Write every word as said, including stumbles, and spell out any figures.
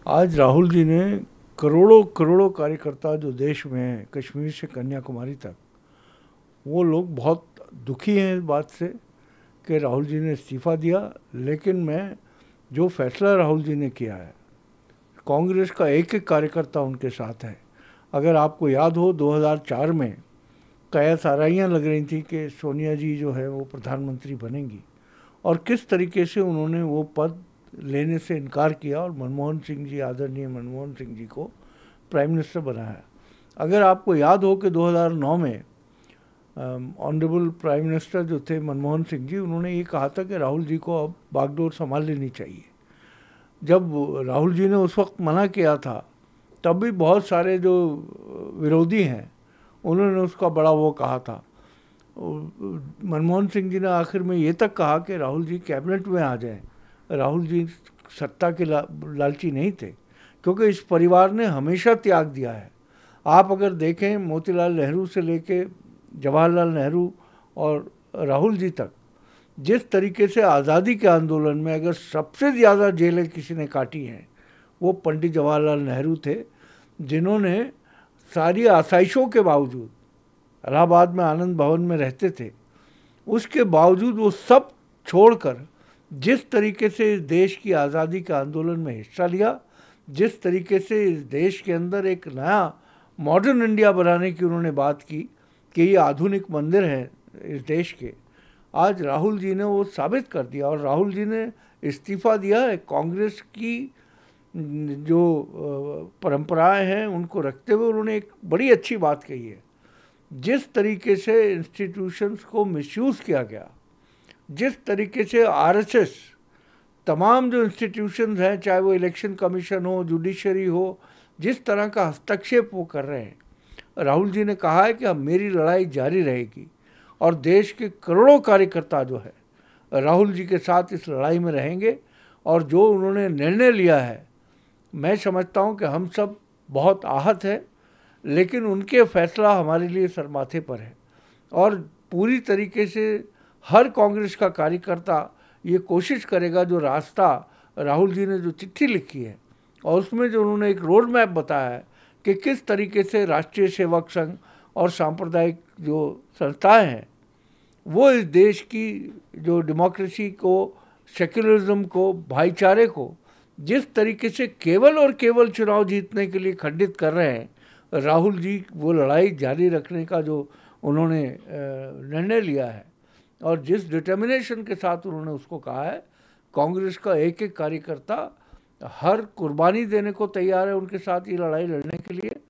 आज राहुल जी ने करोड़ों करोड़ों कार्यकर्ता जो देश में हैं, कश्मीर से कन्याकुमारी तक, वो लोग बहुत दुखी हैं इस बात से कि राहुल जी ने इस्तीफ़ा दिया। लेकिन मैं जो फैसला राहुल जी ने किया है, कांग्रेस का एक एक कार्यकर्ता उनके साथ है। अगर आपको याद हो, दो हज़ार चार में कयास आराइयाँ लग रही थी कि सोनिया जी जो है वो प्रधानमंत्री बनेंगी, और किस तरीके से उन्होंने वो पद लेने से इनकार किया और मनमोहन सिंह जी, आदरणीय मनमोहन सिंह जी को प्राइम मिनिस्टर बनाया। अगर आपको याद हो कि दो हज़ार नौ में ऑनरेबल प्राइम मिनिस्टर जो थे मनमोहन सिंह जी, उन्होंने ये कहा था कि राहुल जी को अब बागडोर संभाल लेनी चाहिए। जब राहुल जी ने उस वक्त मना किया था, तब भी बहुत सारे जो विरोधी हैं उन्होंने उसका बड़ा वो कहा था। मनमोहन सिंह जी ने आखिर में ये तक कहा कि राहुल जी कैबिनेट में आ जाएं। राहुल जी सत्ता के ला, लालची नहीं थे, क्योंकि इस परिवार ने हमेशा त्याग दिया है। आप अगर देखें, मोतीलाल नेहरू से लेके जवाहरलाल नेहरू और राहुल जी तक, जिस तरीके से आज़ादी के आंदोलन में अगर सबसे ज़्यादा जेलें किसी ने काटी हैं, वो पंडित जवाहरलाल नेहरू थे, जिन्होंने सारी आसाइशों के बावजूद, इलाहाबाद में आनंद भवन में रहते थे, उसके बावजूद वो सब छोड़कर जिस तरीके से इस देश की आज़ादी के आंदोलन में हिस्सा लिया, जिस तरीके से इस देश के अंदर एक नया मॉडर्न इंडिया बनाने की उन्होंने बात की कि ये आधुनिक मंदिर हैं इस देश के, आज राहुल जी ने वो साबित कर दिया। और राहुल जी ने इस्तीफ़ा दिया है। कांग्रेस की जो परंपराएं हैं उनको रखते हुए उन्होंने एक बड़ी अच्छी बात कही है। जिस तरीके से इंस्टीट्यूशंस को मिसयूज़ किया गया, जिस तरीके से आरएसएस तमाम जो इंस्टीट्यूशंस हैं, चाहे वो इलेक्शन कमीशन हो, जुडिशरी हो, जिस तरह का हस्तक्षेप वो कर रहे हैं, राहुल जी ने कहा है कि अब मेरी लड़ाई जारी रहेगी और देश के करोड़ों कार्यकर्ता जो है राहुल जी के साथ इस लड़ाई में रहेंगे। और जो उन्होंने निर्णय लिया है, मैं समझता हूं कि हम सब बहुत आहत हैं, लेकिन उनके फैसला हमारे लिए सर माथे पर है। और पूरी तरीके से हर कांग्रेस का कार्यकर्ता ये कोशिश करेगा, जो रास्ता राहुल जी ने जो चिट्ठी लिखी है और उसमें जो उन्होंने एक रोड मैप बताया है कि किस तरीके से राष्ट्रीय सेवक संघ और सांप्रदायिक जो संस्थाएं हैं, वो इस देश की जो डेमोक्रेसी को, सेक्युलरिज्म को, भाईचारे को जिस तरीके से केवल और केवल चुनाव जीतने के लिए खंडित कर रहे हैं, राहुल जी वो लड़ाई जारी रखने का जो उन्होंने निर्णय लिया है और जिस डिटर्मिनेशन के साथ उन्होंने उसको कहा है, कांग्रेस का एक एक कार्यकर्ता हर कुर्बानी देने को तैयार है उनके साथ ये लड़ाई लड़ने के लिए।